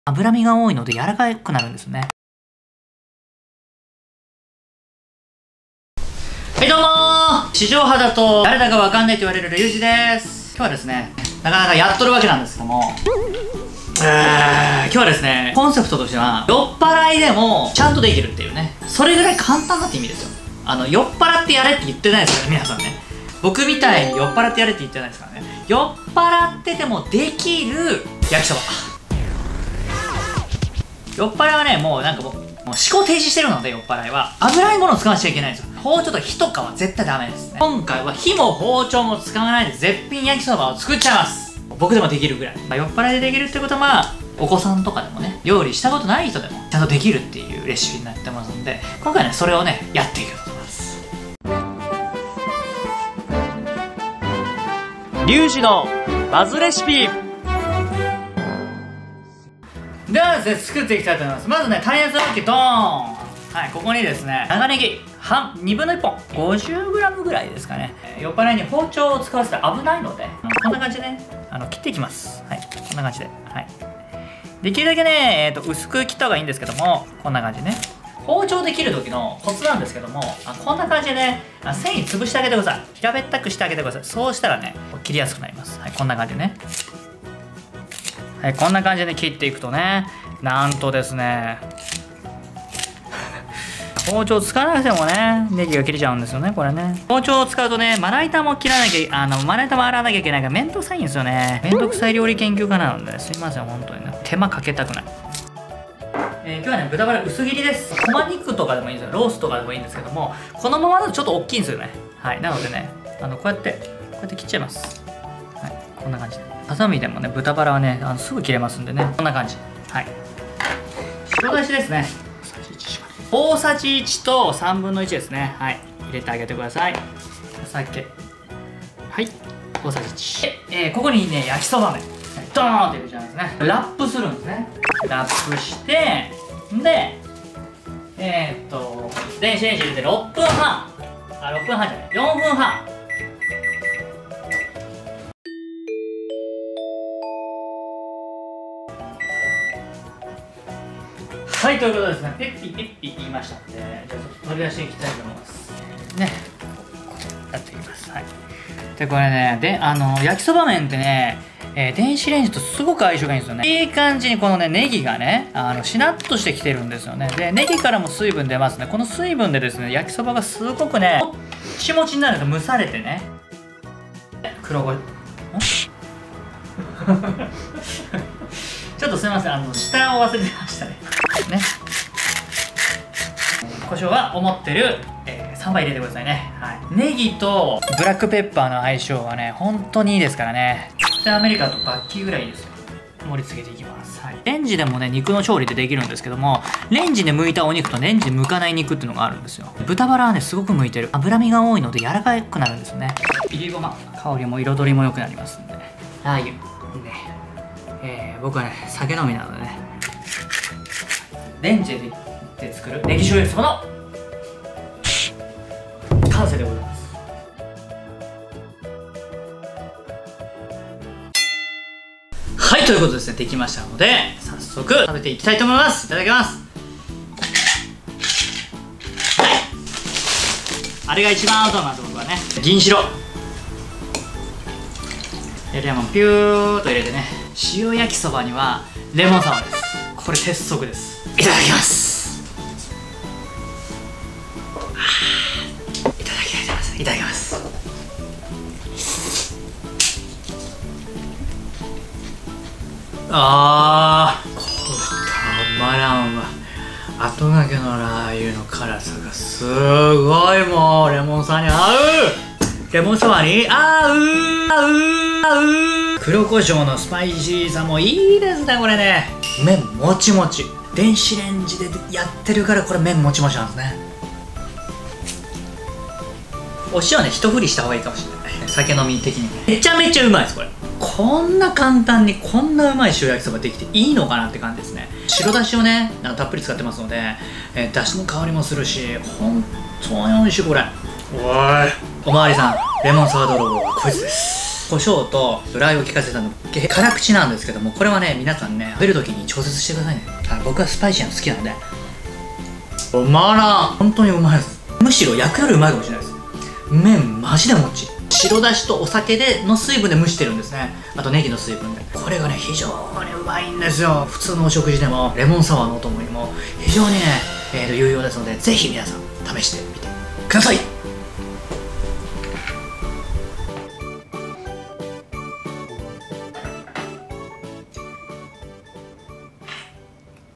脂身が多いので柔らかくなるんですね。はいどうもー、地上波だと誰だかわかんないと言われるリュウジです。今日はですね、なかなかやっとるわけなんですけども、今日はですね、コンセプトとしては酔っ払いでもちゃんとできるっていうね、それぐらい簡単だって意味ですよ。酔っ払ってやれって言ってないですから皆さんね。僕みたいに酔っ払ってやれって言ってないですからね。酔っ払っててもできる焼きそば。酔っ払いはね、もうなんかもう思考停止してるので、酔っ払いは油いものを使わなきゃいけないんですよ。包丁と火とかは絶対ダメですね。今回は火も包丁も使わないで絶品焼きそばを作っちゃいます。僕でもできるぐらい、酔っ払いでできるってことは、お子さんとかでもね、料理したことない人でもちゃんとできるっていうレシピになってますので、今回ねそれをねやっていこうと思います。リュウジのバズレシピではですね、作っていきたいと思います。まずね、耐熱容器ドーン。はい、ここにですね、長ネギ2分の1本 50g ぐらいですかね。酔っ払いに包丁を使わせたら危ないので、こんな感じでね、切っていきます。はい、こんな感じで、はい、できるだけね、薄く切った方がいいんですけども、こんな感じね。包丁で切る時のコツなんですけども、こんな感じでね、繊維潰してあげてください。平べったくしてあげてください。そうしたらね、切りやすくなります。はい、こんな感じでね。はい、こんな感じで切っていくとね、なんとですね、包丁使わなくてもね、ネギが切れちゃうんですよね、これね。包丁を使うとね、まな板も切らなきゃ、まな板も洗わなきゃいけないからめんどくさいんですよね。めんどくさい料理研究家なので、すいません、本当にね。手間かけたくない。今日はね、豚バラ薄切りです。こま肉とかでもいいんですよ。ロースとかでもいいんですけども、このままだとちょっと大きいんですよね。はい、なのでね、こうやって切っちゃいます。はい、こんな感じで。ハサミでもね、豚バラはね、すぐ切れますんでね、こんな感じ。はい。白だしですね。大さじ1と3分の1ですね。はい、入れてあげてください。お酒。はい、大さじ1。ここにね、焼きそば麺。ドーンって入れちゃうんですね。ラップするんですね。ラップして、で、電子レンジ入れて6分半。6分半じゃない、4分半。はい、ということでですね、ペッピペッピ言いましたので、じゃあちょっと取り出していきたいと思います。ね、やっていきます。はい。で、これね、焼きそば麺ってね、電子レンジとすごく相性がいいんですよね。いい感じにこのね、ネギがね、しなっとしてきてるんですよね。で、ネギからも水分出ますね。この水分でですね、焼きそばがすごくね、もっちもちになると蒸されてね、黒ごちょっとすいません、下を忘れてましたね。ね。胡椒は思ってる、3倍入れてくださいね。はい。ネギとブラックペッパーの相性はね、本当にいいですからね。北アメリカとバッキーぐらいいいですよ。盛り付けていきます。はい。レンジでもね、肉の調理ってできるんですけども、レンジで剥いたお肉とレンジで剥かない肉っていうのがあるんですよ。豚バラはね、すごく剥いてる。脂身が多いので柔らかくなるんですよね。いりごま。香りも彩りも良くなりますんで。ラー油。ね。僕はね、酒飲みなのでね、レンジで作るネギ醤油そばの完成でございます。はい、ということでですね、できましたので早速食べていきたいと思います。いただきます。はい、あれが一番合うと思います。僕はね、銀白レモンピューっと入れてね、塩焼きそばにはレモンサワーです。これ鉄則です。いただきます。いただきます。これたまらんわ。後がけのラー油の辛さがすごい。もうレモンサワーに合う。レモンサワーに合う。黒胡椒のスパイシーさもいいですね。これね、麺もちもち。電子レンジでやってるからこれ麺もちもちなんですね。お塩ね、一振りした方がいいかもしれない。酒飲み的にめちゃめちゃうまいです。これこんな簡単にこんなうまい塩焼きそばできていいのかなって感じですね。白だしをね、たっぷり使ってますので、だしの香りもするし、本当に美味しい。これおいおまわりさん、レモンサワー泥棒はこいつです。 胡椒とラー油を効かせたの辛口なんですけども、これはね皆さんね食べる時に調節してくださいね。僕はスパイシーなの好きなんで。うまらん、本当にうまいです。むしろ焼くよりうまいかもしれないです。麺マジでもっちり、白だしとお酒での水分で蒸してるんですね。あとネギの水分で、これがね非常にうまいんですよ。普通のお食事でもレモンサワーのお供にも非常にね、有用ですので、ぜひ皆さん試してみてください。